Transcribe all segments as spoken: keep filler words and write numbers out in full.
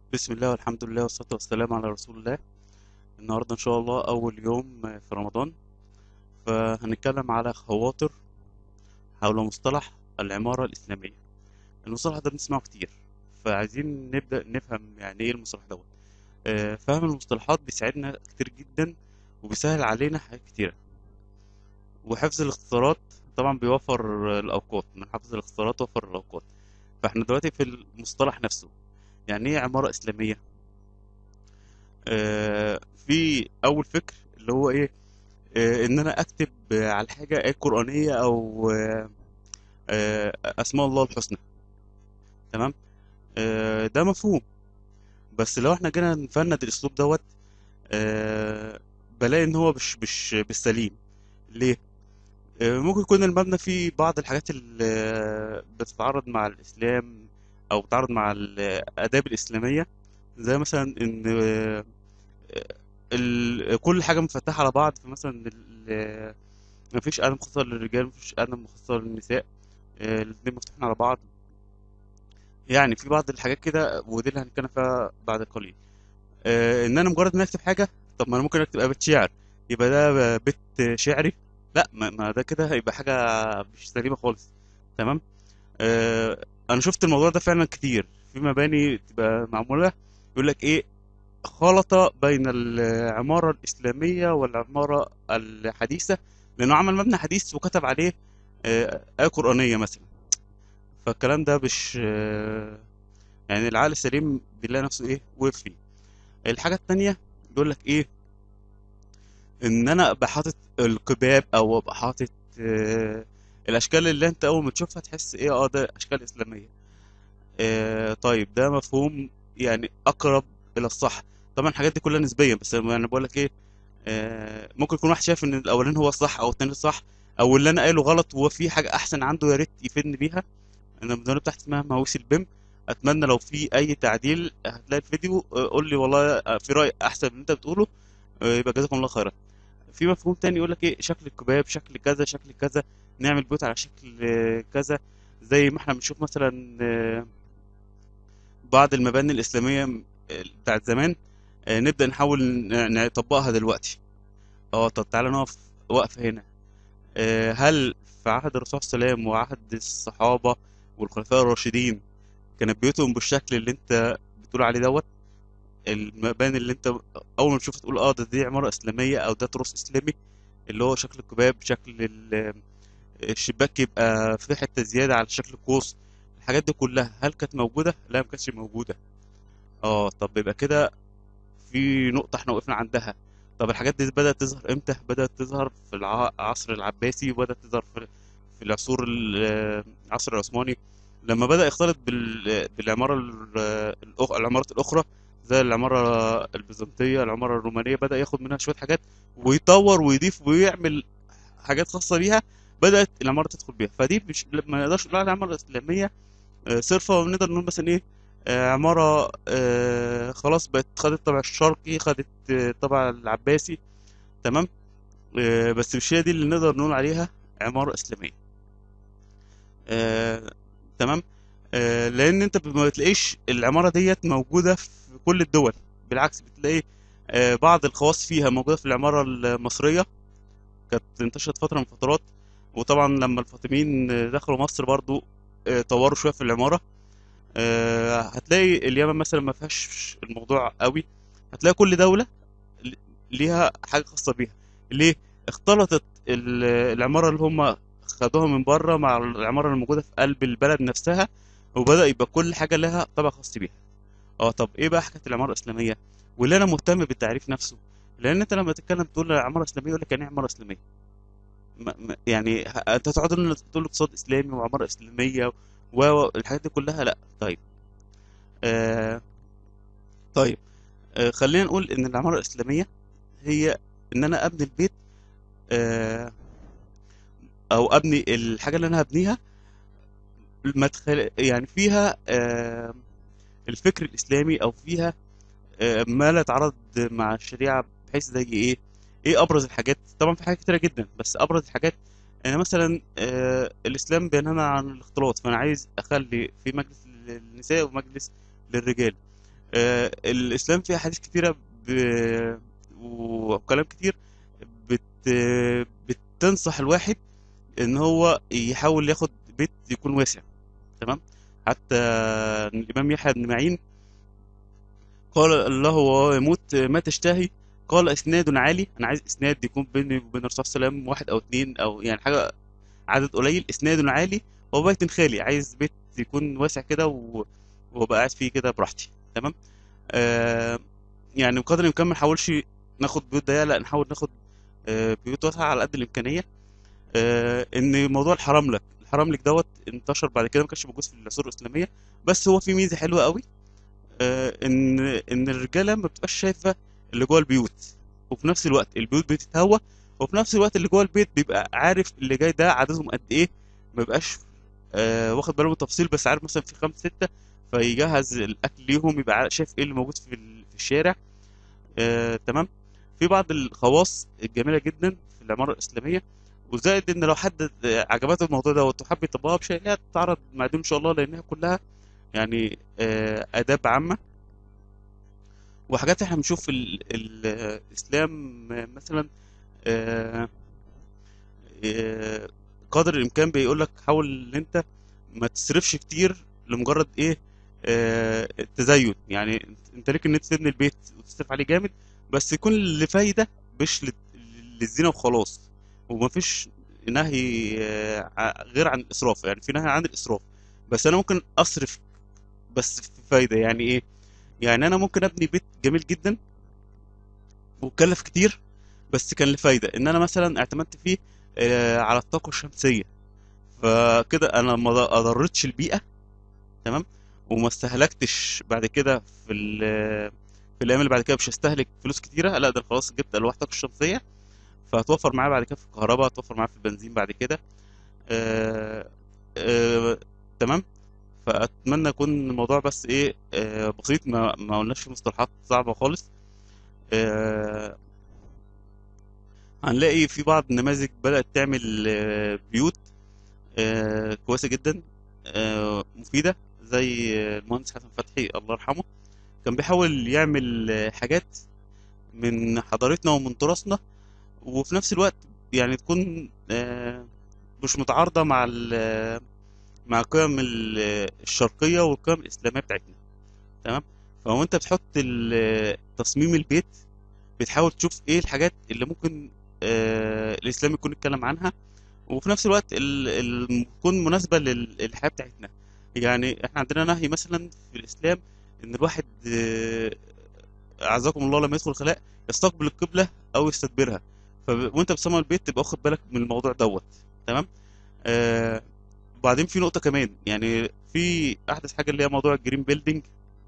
بسم الله والحمد لله والصلاة والسلام على رسول الله. النهاردة إن شاء الله أول يوم في رمضان، فهنتكلم على خواطر حول مصطلح العمارة الإسلامية. المصطلح ده بنسمعه كتير، فعايزين نبدأ نفهم يعني إيه المصطلح دوت. آه، فهم المصطلحات بيساعدنا كتير جدا، وبيسهل علينا حاجات كتيرة. وحفظ الاختصارات طبعا بيوفر الأوقات، من حفظ الاختصارات وفر الأوقات. فاحنا دلوقتي في المصطلح نفسه. يعني إيه عمارة إسلامية؟ آه، في أول فكر اللي هو إيه؟ آه، ان انا اكتب آه، على حاجه ايه قرانيه او آه، آه، اسماء الله الحسنى. تمام. آه، ده مفهوم. بس لو احنا جينا نفند الاسلوب دوت، آه، بلاقي ان هو مش مش بالسليم. ليه؟ آه، ممكن يكون المبنى فيه بعض الحاجات اللي آه، بتتعارض مع الاسلام، او بتتعارض مع الاداب الاسلاميه. زي مثلا ان آه، ال- كل حاجه مفتحه على بعض، فمثلا ال- مفيش قلم مخصص للرجال، مفيش قلم مخصص للنساء. آه، الاتنين مفتوحين على بعض. يعني في بعض الحاجات كده، ودي اللي هنتكلم فيها بعد قليل. آه، ان انا مجرد ما اكتب حاجه، طب ما انا ممكن اكتب بيت شعر، يبقى ده بيت شعري؟ لا، ما ما ده كده هيبقى حاجه مش سليمه خالص. تمام. آه، انا شفت الموضوع ده فعلا كتير في مباني تبقى معموله، يقول لك ايه، خلط بين العماره الاسلاميه والعماره الحديثه، لانه عمل مبنى حديث وكتب عليه آه، آية قرآنية مثلا. فالكلام ده مش آه، يعني العقل السليم بيلاقي نفسه ايه وقف فيه. الحاجة التانية بيقول لك ايه، ان انا ابقى حاطط القباب، او ابقى حاطط آه، الاشكال اللي انت اول ما تشوفها تحس ايه، اه ده اشكال اسلامية. آه، طيب ده مفهوم يعني اقرب الى الصح. طبعا الحاجات دي كلها نسبية، بس انا بقول لك ايه، آه، ممكن يكون واحد شايف ان الاولاني هو الصح او التاني الصح، او اللي انا قايله غلط وهو في حاجة احسن عنده، يا ريت يفيدني بيها. انا المدونة بتاعتي اسمها مهووس البيم. اتمنى لو في اي تعديل هتلاقي الفيديو، آه، قول لي والله آه، في راي احسن من اللي انت بتقوله. آه، يبقى جزاكم الله خيرا. في مفهوم تاني يقول لك ايه، شكل الكباب شكل كذا شكل كذا، نعمل بيوت على شكل آه، كذا. زي ما احنا بنشوف مثلا آه، بعض المباني الاسلاميه آه، بتاعت زمان، آه، نبدا نحاول ن- نطبقها دلوقتي. اه طب تعالى نقف وقفه هنا. آه، هل في عهد الرسول صلى الله عليه وسلم وعهد الصحابه والخلفاء الراشدين كانت بيوتهم بالشكل اللي انت بتقول عليه دوت؟ المباني اللي انت اول ما تشوفها تقول اه ده دي عماره اسلاميه او ده تراث اسلامي، اللي هو شكل الكباب، شكل ال- الشباك يبقى في حته زياده على شكل القوس. الحاجات دي كلها هل كانت موجوده؟ لا، ما كانتش موجوده. اه طب يبقى كده في نقطه احنا وقفنا عندها. طب الحاجات دي بدات تظهر امتى؟ بدات تظهر في الع- العصر العباسي، وبدات تظهر في في العصور ال- العصر العثماني، لما بدأ يختلط بال- بالعمارة ال- الأخ- العمارات الأخرى، زي العمارة البيزنطية، العمارة الرومانية، بدأ ياخد منها شوية حاجات ويطور ويضيف ويعمل حاجات خاصة بيها. بدأت العمارة تدخل بيها، فدي مش ما نقدرش نقول عليها عمارة إسلامية آه، صرفة، ونقدر نقول مثلا إيه، آه، عمارة آه، خلاص بقت خدت الطابع الشرقي، خدت آه، الطابع العباسي. تمام. آه، بس مش هي دي اللي نقدر نقول عليها عمارة إسلامية. آه، تمام. آه، لان انت ما بتلاقيش العماره ديت موجوده في كل الدول. بالعكس بتلاقي آه، بعض الخواص فيها موجوده في العماره المصريه، كانت انتشرت فتره من فترات. وطبعا لما الفاطميين آه، دخلوا مصر برضو آه، طوروا شويه في العماره. آه، هتلاقي اليمن مثلا ما فيهاش الموضوع قوي. هتلاقي كل دوله ل- ليها حاجه خاصه بيها. ليه؟ اختلطت ال- العماره اللي هم خدوها من بره مع العماره اللي موجوده في قلب البلد نفسها، وبدأ يبقى كل حاجه لها طابع خاص بيها. اه طب ايه بقى حكايه العماره الاسلاميه؟ واللي انا مهتم بالتعريف نفسه، لان انت لما تتكلم تقول عماره اسلاميه يقول لك يعني ايه عماره اسلاميه؟ ما ما- يعني ه- انت تقعد تقول تقول اقتصاد اسلامي وعماره اسلاميه والحاجات دي كلها، لا. طيب آه طيب آه خلينا نقول ان العماره الاسلاميه هي ان انا ابني البيت، آه او ابني الحاجه اللي انا هبنيها، مدخل يعني فيها آه الفكر الاسلامي، او فيها آه، ما لا يتعارض مع الشريعه، بحيث زي ايه؟ ايه ابرز الحاجات؟ طبعا في حاجات كتيره جدا، بس ابرز الحاجات يعني مثلا آه، الاسلام بينهانا عن الاختلاط، فانا عايز اخلي في مجلس للنساء ومجلس للرجال. آه، الاسلام فيه احاديث كتيره ب... وكلام كتير بت... بتنصح الواحد ان هو يحاول ياخد بيت يكون واسع. تمام. حتى الامام يحيى بن معين قال الله وهو يموت ما تشتهي؟ قال اسناد عالي. انا عايز اسناد يكون بيني وبين الرسول صلى الله عليه وسلم واحد او اتنين، او يعني حاجه عدد قليل. اسناد عالي وبيت خالي. عايز بيت يكون واسع كده و... وابقى قاعد فيه كده براحتي. تمام. آه يعني بقدر الامكان ما نحاولش ناخد بيوت ضيقه، لا نحاول ناخد آه بيوت واسعه على قد الامكانيه. آه ان موضوع الحراملك الحراملك دوت انتشر بعد كده، ما كانش موجود في العصور الاسلاميه، بس هو في ميزه حلوه قوي. آه ان ان الرجاله ما بتبقاش شايفه اللي جوه البيوت، وفي نفس الوقت البيوت بتتهوى، وفي نفس الوقت اللي جوه البيت بيبقى عارف اللي جاي ده عددهم قد ايه. ما بيبقاش آه واخد باله من التفاصيل، بس عارف مثلا في خمسة ستة، فيجهز الأكل ليهم، يبقى عارف- شايف ايه اللي موجود في ال- في الشارع. آه تمام. في بعض الخواص الجميلة جدا في العمارة الإسلامية، وزائد إن لو حد عجبته الموضوع ده وحب يطبقها بشيء، لا تتعرض مع دي إن شاء الله، لأنها كلها يعني آه آداب عامة وحاجات احنا بنشوف في ال- ال- الإسلام. آه، مثلا آه، آه، قدر الامكان بيقول لك حاول ان انت ما تصرفش كتير لمجرد ايه؟ آه التزين. يعني انت ليك ان انت تبني البيت وتصرف عليه جامد، بس يكون لفايده، مش لل- للزينه وخلاص. ومفيش نهي آه ع- غير عن الاسراف. يعني في نهي عن الاسراف، بس انا ممكن اصرف بس في فايده. يعني ايه؟ يعني انا ممكن ابني بيت جميل جدا وكلف كتير، بس كان لفايده ان انا مثلا اعتمدت فيه آه على الطاقه الشمسيه، فكده انا ما اضرتش البيئه. تمام. وما استهلكتش بعد كده في ال- في الايام اللي بعد كده مش هستهلك فلوس كتيره، لا ده خلاص جبت الواح طاقه الشمسيه، فهتوفر معايا بعد كده في الكهرباء، هتوفر معايا في البنزين بعد كده. آه آه تمام. فاتمنى يكون الموضوع بس ايه آه بسيط، ما ما قلناش في مصطلحات صعبه خالص. آه هنلاقي في بعض النماذج بدأت تعمل آه بيوت آه كويسة جدا، آه مفيدة، زي آه، المهندس حسن فتحي الله يرحمه. كان بيحاول يعمل آه، حاجات من حضارتنا ومن تراثنا، وفي نفس الوقت يعني تكون آه مش متعارضة مع ال- مع القيم ال- الشرقية والقيم الإسلامية بتاعتنا. تمام. فهو أنت بتحط ال- تصميم البيت، بتحاول تشوف إيه الحاجات اللي ممكن آه الإسلام يكون اتكلم عنها، وفي نفس الوقت ال- ال- تكون مناسبة لل- للحياة بتاعتنا. يعني احنا عندنا نهي مثلا في الإسلام إن الواحد آه، أعزكم الله لما يدخل الخلاء يستقبل القبلة أو يستدبرها. ف... وأنت بتصمم البيت تبقى واخد بالك من الموضوع دوت. تمام. آه وبعدين في نقطة كمان، يعني في أحدث حاجة اللي هي موضوع الجرين بيلدينج.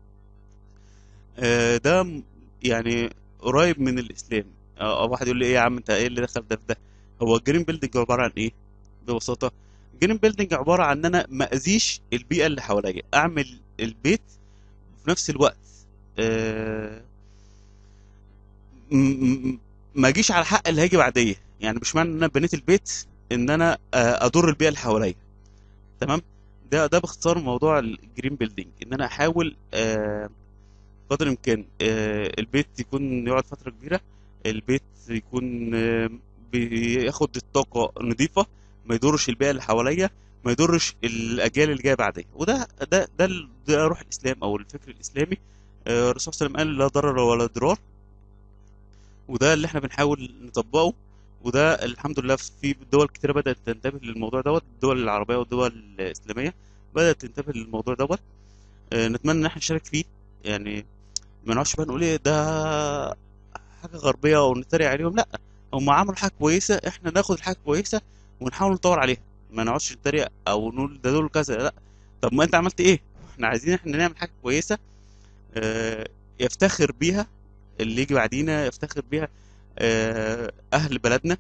آه ده م- يعني قريب من الإسلام. أو أو واحد يقول لي إيه يا عم أنت إيه اللي دخل ده في ده؟ هو الجرين بيلدينج عبارة عن إيه؟ ببساطة الجرين بيلدينج عبارة عن ان انا ما اذيش البيئة اللي حواليا، اعمل البيت في نفس الوقت آه، م- م- ما اجيش على حق اللي هيجي بعديه. يعني مش معنى ان انا بنيت البيت ان انا آه، اضر البيئة اللي حواليا. تمام. ده ده باختصار موضوع الجرين بيلدينج، ان انا احاول آه، قدر الامكان آه، البيت يكون يقعد فترة كبيرة، البيت يكون آه، بياخد الطاقة نظيفة، ما يضرش البيئة اللي حواليا، ما يضرش الأجيال اللي جاية بعدين. وده ده ده ال- ده روح الإسلام أو الفكر الإسلامي. آه، الرسول صلى الله عليه وسلم قال لا ضرر ولا ضرار، وده اللي احنا بنحاول نطبقه. وده الحمد لله في دول كتيرة بدأت تنتبه للموضوع دوت، الدول العربية والدول الإسلامية بدأت تنتبه للموضوع دوت. آه، نتمنى إن احنا نشارك فيه. يعني ما نقعدش بقى نقول ايه ده حاجه غربيه ونتريق عليهم، لا. هم عملوا حاجه كويسه، احنا ناخد الحاجه كويسه ونحاول نطور عليها. ما نقعدش نتريق او نقول ده دول كذا، لا. طب ما انت عملت ايه؟ احنا عايزين احنا نعمل حاجه كويسه اه يفتخر بيها اللي يجي بعدينا، يفتخر بيها اه اهل بلدنا.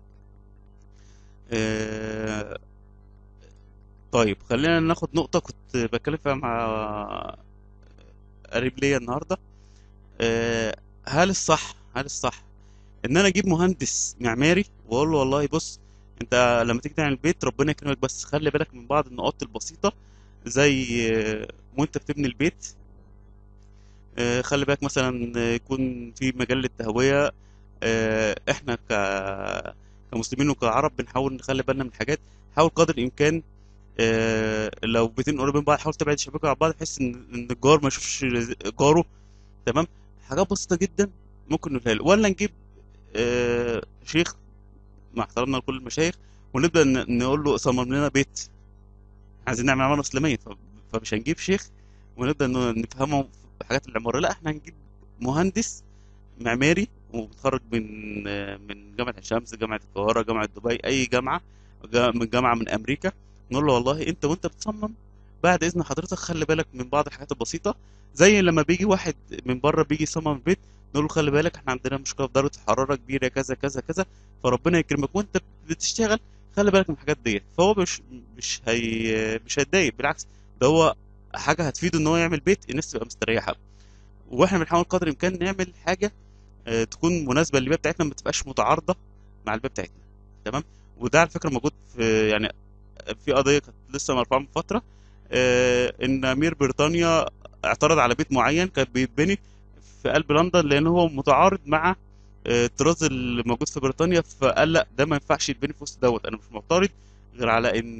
اه طيب خلينا ناخد نقطه كنت بتكلم فيها مع قريب ليا النهارده. اه هل الصح هل الصح ان انا اجيب مهندس معماري واقول له والله بص، انت لما تيجي تعمل بيت ربنا يكرمك بس خلي بالك من بعض النقاط البسيطه، زي آه، وانت بتبني البيت آه، خلي بالك مثلا آه، يكون في مجال للتهوية. آه، احنا ك كمسلمين وكعرب بنحاول نخلي بالنا من حاجات. حاول قدر الامكان آه، لو بيتين قريبين من بعض حاول تبعد الشبكه عن بعض بحيث ان ان الجار ما يشوفش جاره. تمام. حاجات بسيطه جدا ممكن نقولها له، ولا نجيب آه، شيخ مع احترامنا لكل المشايخ ونبدا ن- نقول له صمم لنا بيت، عايزين نعمل عماره اسلاميه. ف- فمش هنجيب شيخ ونبدا ن- نفهمه في حاجات العماره، لا احنا هنجيب مهندس معماري ومتخرج من من جامعة عين شمس، جامعة القاهرة، جامعة دبي، أي جامعة، جا- من جامعة من أمريكا. نقول له والله أنت وأنت بتصمم بعد إذن حضرتك خلي بالك من بعض الحاجات البسيطة. زي لما بيجي واحد من بره بيجي يصمم البيت نقول له خلي بالك احنا عندنا مشكلة في درجة الحرارة كبيرة كذا كذا كذا، فربنا يكرمك وأنت بتشتغل خلي بالك من الحاجات ديت. فهو مش مش هي مش هيتضايق، بالعكس ده هو حاجة هتفيده إن هو يعمل بيت الناس تبقى مستريحة. واحنا بنحاول قدر الامكان نعمل حاجه آه، تكون مناسبه للبيئه بتاعتنا، ما تبقاش متعارضه مع البيئه بتاعتنا. تمام. وده على فكره موجود في يعني في قضيه كانت لسه مرفوعه من فتره، آه، ان امير بريطانيا اعترض على بيت معين كان بيتبني في قلب لندن لان هو متعارض مع آه، الطراز اللي موجود في بريطانيا. فقال لا ده ما ينفعش يتبني في وسط دوت، انا مش معترض غير على ان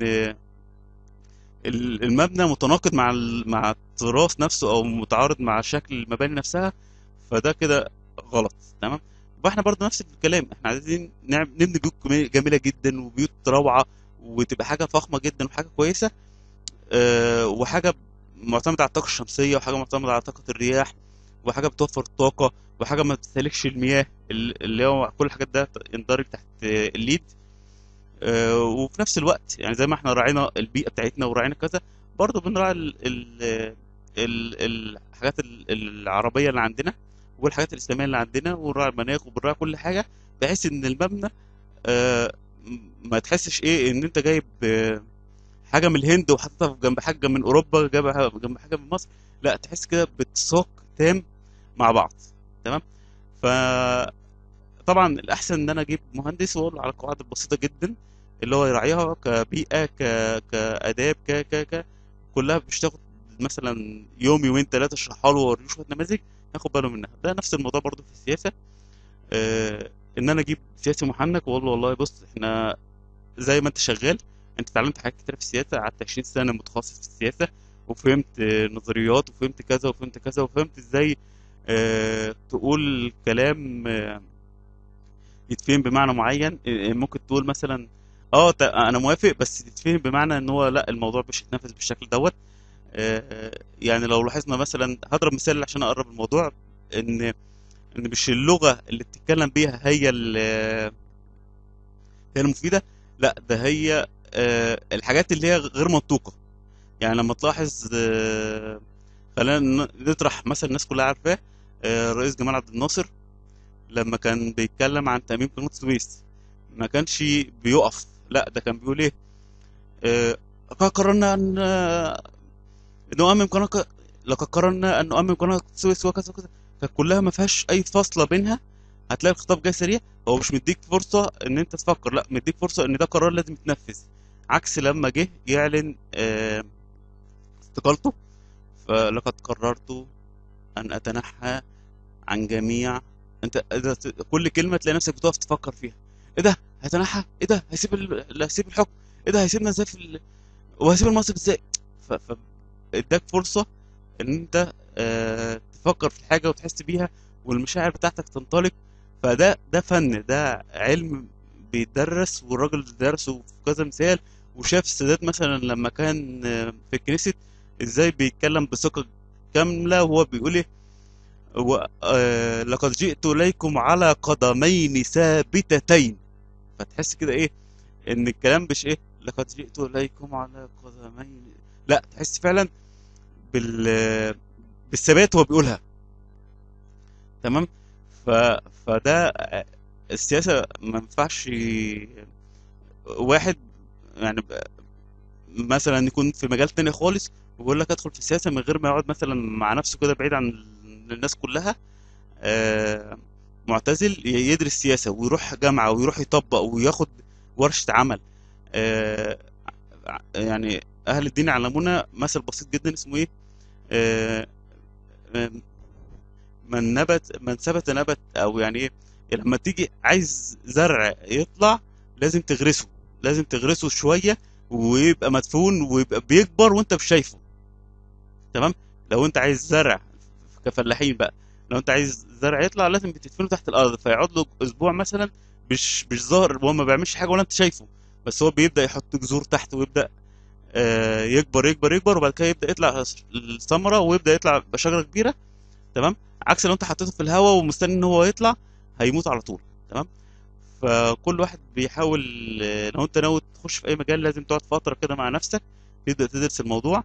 ال- المبنى متناقض مع ال- مع التراث نفسه او متعارض مع شكل المباني نفسها، فده كده غلط. تمام. واحنا برضه نفس الكلام، احنا عايزين نعم- نبني بيوت جمي- جميله جدا وبيوت روعه وتبقى حاجه فخمه جدا وحاجه كويسه، اه وحاجه معتمده على الطاقه الشمسيه وحاجه معتمده على طاقه الرياح وحاجه بتوفر الطاقه وحاجه ما بتستهلكش المياه، ال- اللي هو كل الحاجات ده يندرج تحت آه، الليد. آه، وفي نفس الوقت يعني زي ما احنا راعينا البيئة بتاعتنا وراعينا كذا، برضه بنراعي ال ال ال الحاجات ال- العربية اللي عندنا والحاجات الإسلامية اللي عندنا، ونراعي المناخ وبنراعي كل حاجة بحيث إن المبنى آه، م- ما تحسش إيه إن أنت جايب آه، حاجة من الهند وحاططها جنب حاجة من أوروبا جنب جنب حاجة من مصر، لا تحس كده باتساق تام مع بعض. تمام. ف طبعا الاحسن ان انا اجيب مهندس واقول له على القواعد البسيطه جدا اللي هو يراعيها كبيئه ك كاداب ك ك ك كلها مش تاخد مثلا يوم يومين ثلاثه اشرحها له واوريه شويه نماذج ياخد باله منها. ده نفس الموضوع برضو في السياسه. آه ان انا اجيب سياسي محنك واقول له والله بص احنا زي ما انت شغال، انت اتعلمت حاجات كتير في السياسه، قعدت عشرين سنه متخصص في السياسه وفهمت آه، نظريات وفهمت كذا وفهمت كذا وفهمت ازاي آه تقول كلام آه يتفهم بمعنى معين. إيه، ممكن تقول مثلا اه ت- انا موافق بس يتفهم بمعنى ان هو لا الموضوع مش هيتنفذ بالشكل دوت. آه، يعني لو لاحظنا مثلا هضرب مثال عشان اقرب الموضوع، ان ان مش اللغه اللي بتتكلم بيها هي ال- هي المفيده، لا ده هي آه، الحاجات اللي هي غير منطوقه. يعني لما تلاحظ آه، خلينا ن- نطرح مثلا الناس كلها عارفاه، آه، الرئيس جمال عبد الناصر لما كان بيتكلم عن تأميم قناة السويس ما كانش بيقف، لا ده كان بيقول ايه، آه، لقد قررنا ان آه، نؤمم قناة ك- لقد قررنا ان نؤمم قناة السويس وكذا وكذا. كانت كلها ما فيهاش اي فاصلة بينها. هتلاقي الخطاب جاي سريع، هو مش مديك فرصة ان انت تفكر، لا مديك فرصة ان ده قرار لازم يتنفذ. عكس لما جه يعلن آه، استقالته، فلقد قررت ان اتنحى عن جميع. انت إذا ت- كل كلمه تلاقي نفسك بتقف تفكر فيها، ايه ده هيتنحى، ايه ده هيسيب ال... هيسيب الحكم، ايه ده هيسيبنا ازاي في ال... وهيسيب المنصب ازاي. ف... ف... اداك فرصه ان انت آه... تفكر في الحاجه وتحس بيها والمشاعر بتاعتك تنطلق. فده ده فن، ده علم بيدرس، والراجل درسه في كذا مثال. وشاف السادات مثلا لما كان آه، في الكنيست ازاي بيتكلم بثقه كامله وهو بيقول ايه، و... آه... لقد جئت إليكم على قدمين ثابتتين. فتحس كده إيه إن الكلام مش إيه لقد جئت إليكم على قدمين، لا تحس فعلا بال بالثبات وهو بيقولها. تمام. ف... فده آه، السياسة ما ينفعش واحد يعني ب- مثلا يكون في مجال تاني خالص ويقول لك ادخل في السياسة من غير ما يقعد مثلا مع نفسه كده بعيد عن الناس كلها، آه، معتزل ي- يدرس سياسة ويروح جامعة ويروح يطبق وياخد ورشة عمل. آه، ع- يعني أهل الدين علمونا مثل بسيط جدا اسمه إيه، آه، آه، من نبت من ثبت نبت، او يعني ايه، لما تيجي عايز زرع يطلع لازم تغرسه، لازم تغرسه شويه ويبقى مدفون ويبقى بيكبر وانت مش شايفه. تمام. لو انت عايز زرع كفلاحين بقى، لو انت عايز زرع يطلع لازم بتدفنه تحت الارض، فيقعد له اسبوع مثلا مش مش ظاهر، هو ما بيعملش حاجه ولا انت شايفه، بس هو بيبدا يحط جذور تحت ويبدا آه، يكبر يكبر يكبر، وبعد كده يبدا يطلع الثمره ويبدا يطلع بشجره كبيره. تمام. عكس لو انت حطيته في الهواء ومستني ان هو يطلع، هيموت على طول. تمام. فكل واحد بيحاول، آه، لو انت ناوي تخش في اي مجال لازم تقعد فتره كده مع نفسك، تبدا تدرس الموضوع.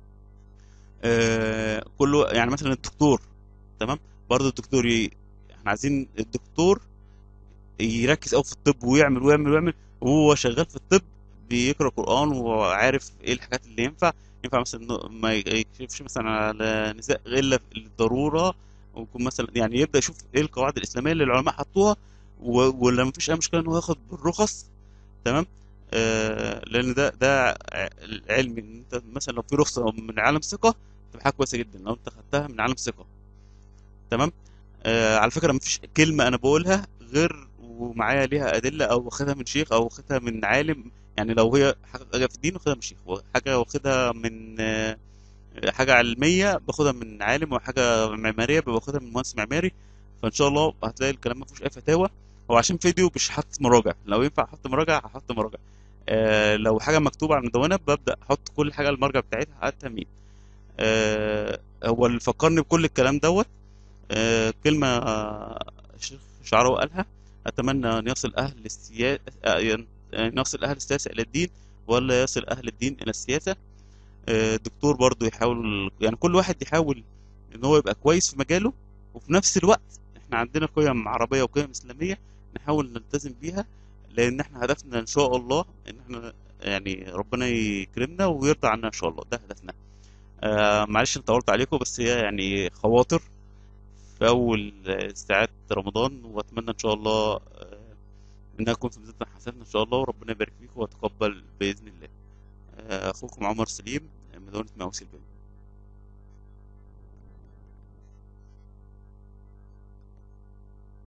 آه، كله يعني مثلا الدكتور. تمام. برضه الدكتور ي... احنا عايزين الدكتور يركز قوي في الطب ويعمل ويعمل ويعمل، وهو شغال في الطب بيقرا قرآن وعارف ايه الحاجات اللي ينفع. ينفع مثلا إنه ما يكشفش مثلا على نساء الا للضروره، ويكون مثلا يعني يبدا يشوف ايه القواعد الاسلاميه اللي العلماء حطوها، و- ولا مفيش اي مشكله ان هو ياخد بالرخص. تمام. آه لان ده ده علم ان انت مثلا لو في رخصه من عالم ثقه تبقى حاجه كويسه جدا لو انت خدتها من عالم ثقه. تمام. آه على فكره مفيش كلمه انا بقولها غير ومعايا ليها ادله، او واخدها من شيخ او واخدها من عالم. يعني لو هي حاجه في الدين واخدها من شيخ، وحاجه واخدها من آه، حاجه علميه باخدها من عالم، وحاجه معماريه باخدها من مهندس معماري. فان شاء الله هتلاقي الكلام ما فيهوش اي فتاوى. هو عشان فيديو مش حاطط مراجع، لو ينفع احط مراجع هحط مراجع. آه لو حاجه مكتوبه على المدونه ببدا احط كل حاجه المرجع بتاعتها على التميم. آه هو اللي فكرني بكل الكلام دوت آه كلمه آه الشيخ شعراوي قالها: اتمنى ان يصل اهل السياسه، ان يصل اهل السياسه الى الدين، ولا يصل اهل الدين الى السياسه. آه، الدكتور برضو يحاول، يعني كل واحد يحاول ان هو يبقى كويس في مجاله، وفي نفس الوقت احنا عندنا قيم عربية وقيم إسلامية نحاول نلتزم بيها، لان احنا هدفنا ان شاء الله ان احنا يعني ربنا يكرمنا ويرضى عنا ان شاء الله، ده هدفنا. آه معلش انت طولت عليكم، بس هي يعني خواطر في اول آه، ساعات رمضان، واتمنى ان شاء الله آه، انها تكون في ميزان حسناتنا ان شاء الله، وربنا يبارك فيكم ويتقبل باذن الله. آه، اخوكم عمر سليم، مدونة ماوس البنا.